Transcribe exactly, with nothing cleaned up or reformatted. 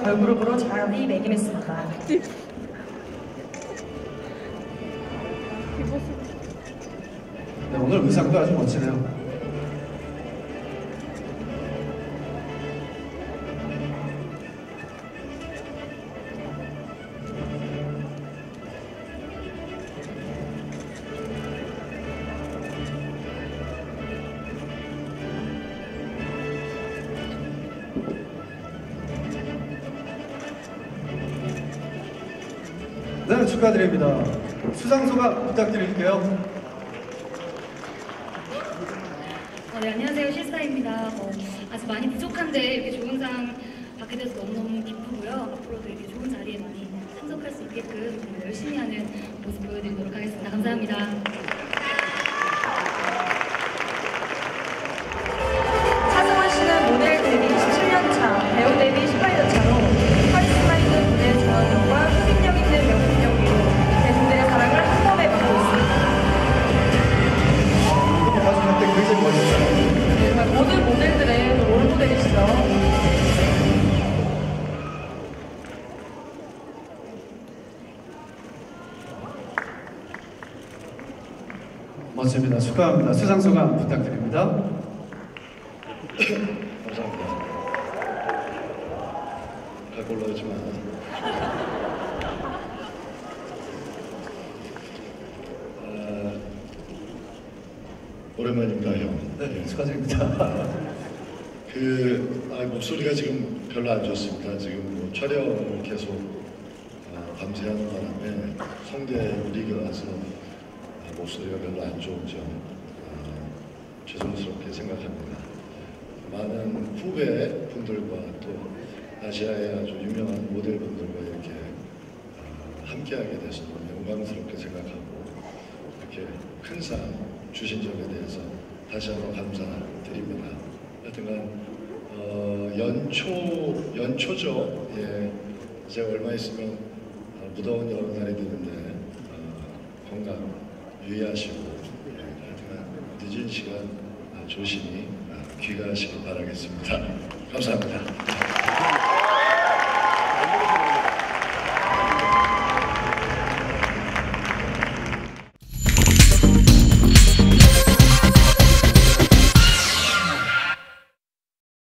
걸그룹으로 자리매김했습니다. 네, 오늘 의상도 아주 멋지네요. 네, 축하드립니다. 수상소감 부탁드릴게요. 어, 네, 안녕하세요. 실사입니다. 어, 아직 많이 부족한데 이렇게 좋은 상 받게 돼서 너무너무 기쁘고요. 앞으로도 이렇게 좋은 자리에 많이 참석할 수 있게끔 정말 열심히 하는 모습 보여드리도록 하겠습니다. 감사합니다. 차승원 씨는 모델 데뷔 십칠 년 차, 배우 데뷔 십팔 년 차로 카리스마 있는 무대 저항력과 흡입력 있는 명품 연기로 대중들의 사랑을 한 몸에 받고 있습니다. 마지막 때 굉장히 멋있어요. 네, 정말 모든 모델들의 롤모델이시죠. 멋집니다. 축하합니다. 수상소감 부탁드립니다. 감사합니다. 갈 걸로 하지만 아, 오랜만입니다, 형. 네, 축하드립니다. 그 아, 목소리가 지금 별로 안 좋습니다. 지금 뭐 촬영을 계속 아, 밤새 하는 바람에 성대 우리가 와서 아, 목소리가 별로 안 좋은 점 아, 죄송스럽게 생각합니다. 많은 후배 분들과 또 아시아의 아주 유명한 모델분들과 이렇게 어, 함께하게 돼서 너무 영광스럽게 생각하고 이렇게 큰 상 주신 점에 대해서 다시 한번 감사드립니다. 하여튼간 어, 연초 연초죠. 예, 이제 얼마 있으면 어, 무더운 여름날이 되는데 어, 건강 유의하시고 예, 하여튼간 늦은 시간 어, 조심히 귀가하시길 바라겠습니다. 감사합니다.